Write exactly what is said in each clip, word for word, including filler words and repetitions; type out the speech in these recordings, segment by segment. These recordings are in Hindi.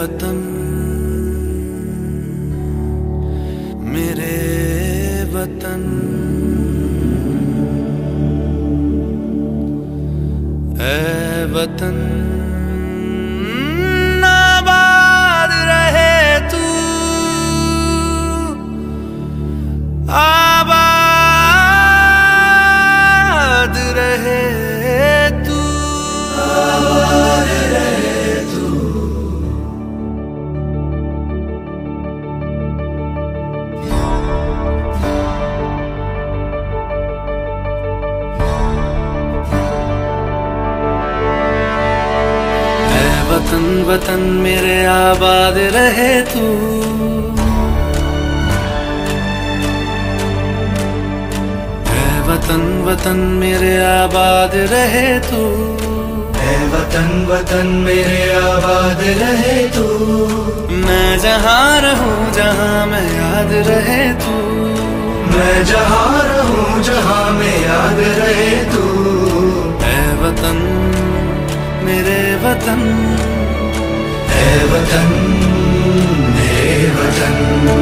वतन मेरे वतन, ऐ वतन आबाद रहे तू, आबाद रहे तू, आबाद रहे तू। वतन वतन मेरे आबाद रहे तू, ऐ वतन वतन मेरे आबाद रहे तू, ऐ वतन वतन मेरे आबाद रहे तू। मैं जहाँ रहूं जहाँ मैं याद रहे तू, मैं जहाँ रहूं जहाँ मैं याद रहे तू। ऐ वतन मेरे वतन, ऐ वतन मेरे वतन।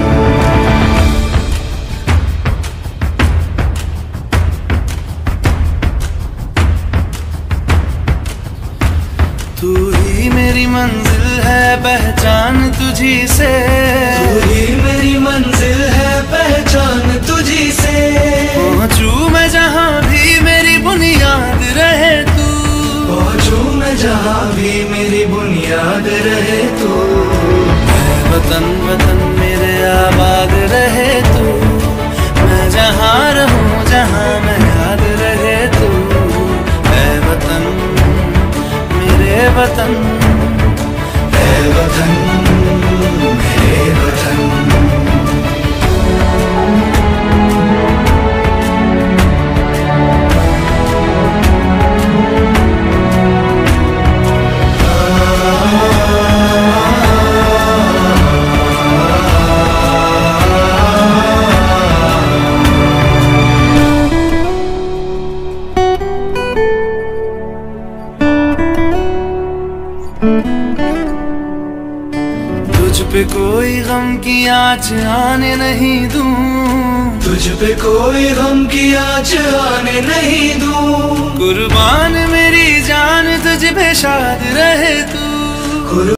तू ही मेरी मंजिल है पहचान तुझी से, तू ही मेरी मंजिल है पहचान तुझी से। पहुँचू मैं जहाँ भी मेरी बुनियाद रहे तू, पहुँचू मैं जहाँ भी मेरी बुनियाद रहे तू। ऐ वतन वतन मेरे आबाद रहे तू, मैं जहाँ रहूं जहाँ मैं याद रहे तू। ऐ वतन मेरे वतन, ऐ वतन मेरे वतन। तुझ पे कोई गम की आँच आने नहीं दूं, तुझ पे कोई गम की आँच आने नहीं दूं। कुर्बान मेरी जान तुझ पे शाद रहे तू।